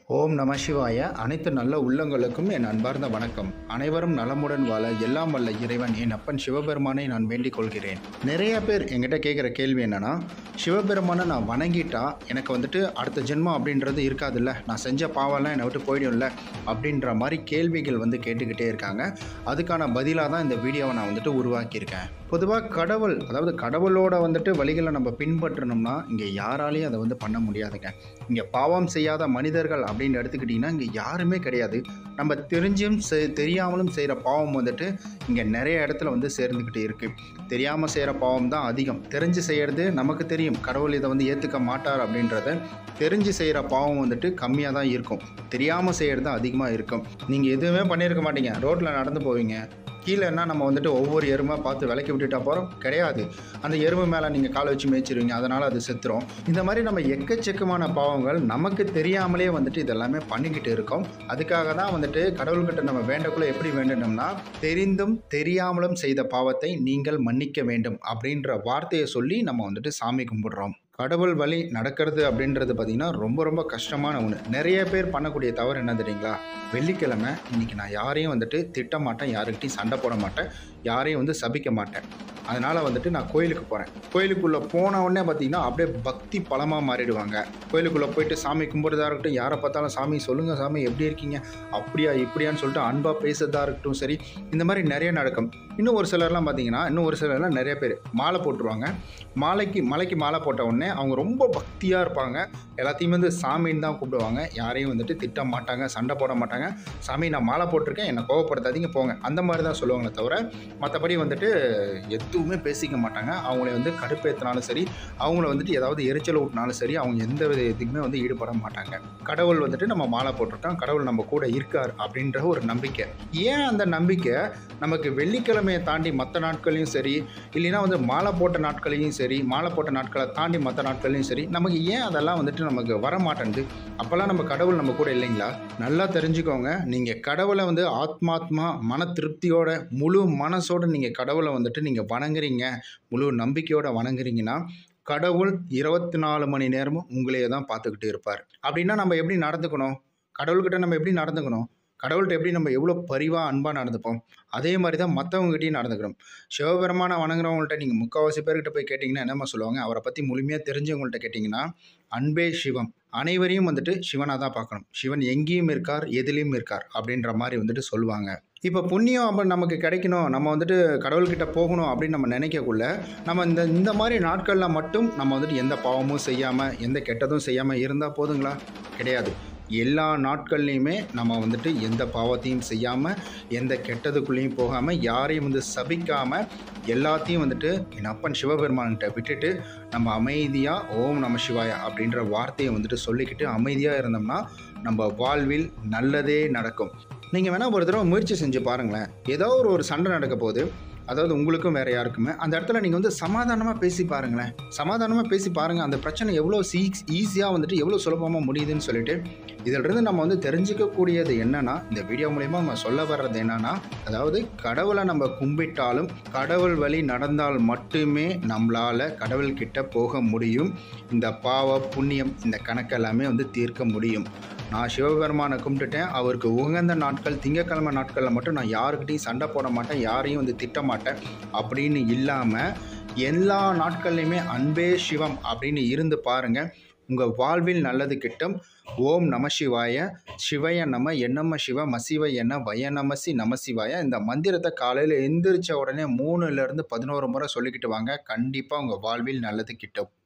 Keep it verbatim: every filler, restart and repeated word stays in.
ஓம் நம சிவாய. அனைத்து நல்ல உள்ளங்களுக்கும் என் அன்பார்ந்த வணக்கம். அனைவரும் நலமுடன் வாழ எல்லாம் வல்ல இறைவன் என் அப்பன் சிவபெருமானை நான் வேண்டிக் கொள்கிறேன். நிறைய பேர் என்கிட்ட கேட்குற கேள்வி என்னென்னா, சிவபெருமானை நான் வணங்கிட்டா எனக்கு வந்துட்டு அடுத்த ஜென்மம் அப்படின்றது இருக்காதுல்ல, நான் செஞ்ச பாவம்லாம் என்னை விட்டு போயிடும்ல அப்படின்ற மாதிரி கேள்விகள் வந்து கேட்டுக்கிட்டே இருக்காங்க. அதுக்கான பதிலாக தான் இந்த வீடியோவை நான் வந்துட்டு உருவாக்கியிருக்கேன். பொதுவாக கடவுள், அதாவது கடவுளோட வந்துட்டு வழிகளை நம்ம பின்பற்றணும்னா இங்கே யாராலையும் அதை வந்து பண்ண முடியாதுங்க. இங்கே பாவம் செய்யாத மனிதர்கள் அப்படின்னு எடுத்துக்கிட்டிங்கன்னா இங்கே யாருமே கிடையாது. நம்ம தெரிஞ்சும் தெரியாமலும் செய்கிற பாவம் வந்துட்டு இங்கே நிறைய இடத்துல வந்து சேர்ந்துக்கிட்டு இருக்குது. தெரியாமல் செய்கிற பாவம் தான் அதிகம். தெரிஞ்சு செய்கிறது நமக்கு தெரியும், கடவுள் இதை வந்து ஏற்றுக்க மாட்டார் அப்படின்றத. தெரிஞ்சு செய்கிற பாவம் வந்துட்டு கம்மியாக தான் இருக்கும், தெரியாமல் செய்கிறது தான் அதிகமாக இருக்கும். நீங்கள் எதுவுமே பண்ணியிருக்க மாட்டீங்க, ரோட்டில் நடந்து போவீங்க, கீழேன்னா நம்ம வந்துட்டு ஒவ்வொரு எருமை பார்த்து விலைக்கு விட்டுட்டா போகிறோம் கிடையாது. அந்த எருமை மேலே நீங்கள் காலை வச்சு மேய்ச்சிருவீங்க, அதனால் அது செத்துரும். இந்த மாதிரி நம்ம எக்கச்சக்கமான பாவங்கள் நமக்கு தெரியாமலே வந்துட்டு இதெல்லாமே பண்ணிக்கிட்டு இருக்கோம். அதுக்காக தான் வந்துட்டு கடவுள்கிட்ட நம்ம வேண்டக்குள்ளே எப்படி வேண்டணும்னா, தெரிந்தும் தெரியாமலும் செய்த பாவத்தை நீங்கள் மன்னிக்க வேண்டும் அப்படின்ற வார்த்தையை சொல்லி நம்ம வந்துட்டு சாமி கும்பிடுறோம். கடவுள் வழி நடக்கிறது அப்படின்றது பார்த்திங்கன்னா ரொம்ப ரொம்ப கஷ்டமான ஒன்று. நிறைய பேர் பண்ணக்கூடிய தவறு என்ன தெரியுங்களா? வெள்ளிக்கிழமை இன்றைக்கி நான் யாரையும் வந்துட்டு திட்ட மாட்டேன், யாருக்கிட்டையும் சண்டை போட மாட்டேன், யாரையும் வந்து சபிக்க மாட்டேன். அதனால் வந்துட்டு நான் கோயிலுக்கு போகிறேன். கோயிலுக்குள்ளே போன உடனே பார்த்திங்கன்னா அப்படியே பக்தி பலமாக மாறிடுவாங்க. கோயிலுக்குள்ளே போயிட்டு சாமி கும்பிட்றதா இருக்கட்டும், யாரை பார்த்தாலும் சாமி சொல்லுங்கள் சாமி எப்படி இருக்கீங்க, அப்படியா இப்படியான்னு சொல்லிட்டு அன்பாக பேசுறதா இருக்கட்டும், சரி, இந்த மாதிரி நிறைய நடக்கும். இன்னும் ஒரு சிலர்லாம் பார்த்திங்கன்னா, இன்னும் ஒரு சிலர்லாம் நிறைய பேர் மாலை போட்டுருவாங்க. மாலைக்கு மலைக்கு மாலை போட்ட உடனே அவங்க ரொம்ப பக்தியாக இருப்பாங்க. எல்லாத்தையும் வந்து சாமின்னு தான் கூப்பிடுவாங்க. யாரையும் வந்துட்டு திட்ட மாட்டாங்க, சண்டை போட மாட்டாங்க. சாமி நான் மாலை போட்டிருக்கேன், என்னை கோவப்படுத்தாதீங்க போங்க, அந்த மாதிரி தான் சொல்லுவாங்களே தவிர மற்றபடி வந்துட்டு எதுவுமே பேசிக்க மாட்டாங்க. அவங்கள வந்து கடுப்பேற்றினாலும் சரி, அவங்கள வந்துட்டு ஏதாவது எரிச்சல் ஊட்டினாலும் சரி, அவங்க எந்த வித இதுக்குமே வந்து ஈடுபட மாட்டாங்க. கடவுள் வந்துட்டு நம்ம மாலை போட்டிருக்கோம், கடவுள் நம்ம கூட இருக்கார் அப்படின்ற ஒரு நம்பிக்கை. ஏன் அந்த நம்பிக்கை நமக்கு வெள்ளிக்கிழமையை தாண்டி மற்ற நாட்களையும் சரி, இல்லைன்னா வந்து மாலை போட்ட நாட்களையும் சரி, மாலை போட்ட நாட்களை தாண்டி மற்ற நாட்களையும் சரி, நமக்கு ஏன் அதெல்லாம் வந்துட்டு நமக்கு வரமாட்டேங்குது? அப்போல்லாம் நம்ம கடவுள் நம்ம கூட இல்லைங்களா? நல்லா தெரிஞ்சுக்கோங்க, நீங்கள் கடவுளை வந்து ஆத்மாத்மா மன திருப்தியோட முழு மனசோடு நீங்கள் கடவுளை வந்துட்டு நீங்கள் வணங்குறீங்க, முழு நம்பிக்கையோடு வணங்குறீங்கன்னா கடவுள் இருபத்தி நாலு மணி நேரமும் உங்களையே தான் பார்த்துக்கிட்டு இருப்பார். அப்படின்னா நம்ம எப்படி நடந்துக்கணும்? கடவுள்கிட்ட நம்ம எப்படி நடந்துக்கணும்? கடவுள்கிட்ட எப்படி நம்ம எவ்வளோ பரிவாக அன்பாக நடந்துப்போம், அதே மாதிரி தான் மற்றவங்ககிட்டையும் நடந்துக்கிறோம். சிவபெருமானை வணங்குறவங்கள்ட்ட நீங்கள் முக்கால்வாசி பேர்கிட்ட போய் கேட்டிங்கன்னா என்னம்மா சொல்லுவாங்க? அவரை பற்றி முழுமையாக தெரிஞ்சவங்கள்ட்ட கேட்டிங்கன்னா, அன்பே சிவம், அனைவரையும் வந்துட்டு சிவனாக தான் பார்க்கணும். சிவன் எங்கேயும் இருக்கார், எதிலையும் இருக்கார் அப்படின்ற மாதிரி வந்துட்டு சொல்லுவாங்க. இப்போ புண்ணியம் அப்போ நமக்கு கிடைக்கணும், நம்ம வந்துட்டு கடவுள்கிட்ட போகணும் அப்படின்னு நம்ம நினைக்கக்குள்ள, நம்ம இந்த இந்த மாதிரி நாட்களில் மட்டும் நம்ம வந்துட்டு எந்த பாவமும் செய்யாமல், எந்த கெட்டதும் செய்யாமல் இருந்தால் போதுங்களா? கிடையாது. எல்லா நாட்கள்லையுமே நம்ம வந்துட்டு எந்த பாவத்தையும் செய்யாமல், எந்த கெட்டதுக்குள்ளேயும் போகாமல், யாரையும் வந்து சபிக்காமல், எல்லாத்தையும் வந்துட்டு என் அப்பன் சிவபெருமான்கிட்ட விட்டுட்டு நம்ம அமைதியாக ஓம் நம சிவாயா அப்படின்ற வார்த்தையை வந்துட்டு சொல்லிக்கிட்டு அமைதியாக இருந்தோம்னா நம்ம வாழ்வில் நல்லதே நடக்கும். நீங்கள் வேணால் ஒரு தடவை முயற்சி செஞ்சு பாருங்களேன். ஏதோ ஒரு ஒரு சண்டை நடக்க போகுது, அதாவது உங்களுக்கும் வேறு யாருக்குமே, அந்த இடத்துல நீங்கள் வந்து சமாதானமாக பேசி பாருங்களேன். சமாதானமாக பேசி பாருங்கள், அந்த பிரச்சனை எவ்வளோ சீ ஈஸியாக வந்துட்டு எவ்வளோ சுலபமாக முடியுதுன்னு சொல்லிட்டு. இதிலிருந்து நம்ம வந்து தெரிஞ்சிக்கக்கூடியது என்னென்னா, இந்த வீடியோ மூலயமா நம்ம சொல்ல வர்றது என்னென்னா, அதாவது கடவுளை நம்ம கும்பிட்டாலும் கடவுள் வழி நடந்தால் மட்டுமே நம்மளால் கடவுள்கிட்ட போக முடியும். இந்த பாவ புண்ணியம் இந்த கணக்கெல்லாமே வந்து தீர்க்க முடியும். நான் சிவபெருமானை கும்பிட்டுட்டேன், அவருக்கு உகந்த நாட்கள் திங்கக்கிழமை நாட்களில் மட்டும் நான் யாருக்கிட்டையும் சண்டை போட மாட்டேன், யாரையும் வந்து திட்ட மாட்டேன் அப்படின்னு இல்லாமல் எல்லா நாட்கள்லையுமே அன்பே சிவம் அப்படின்னு இருந்து பாருங்கள். உங்கள் வாழ்வில் நல்லது கிட்டும். ஓம் நம சிவாய, சிவய நம, என்னம்ம சிவ, மசிவ என்ன, வய நமசி நம சிவாய. இந்த மந்திரத்தை காலையில் எந்திரிச்ச உடனே மூணுலேருந்து பதினோரு முறை சொல்லிக்கிட்டு வாங்க. கண்டிப்பாக உங்கள் வாழ்வில் நல்லது கிட்டும்.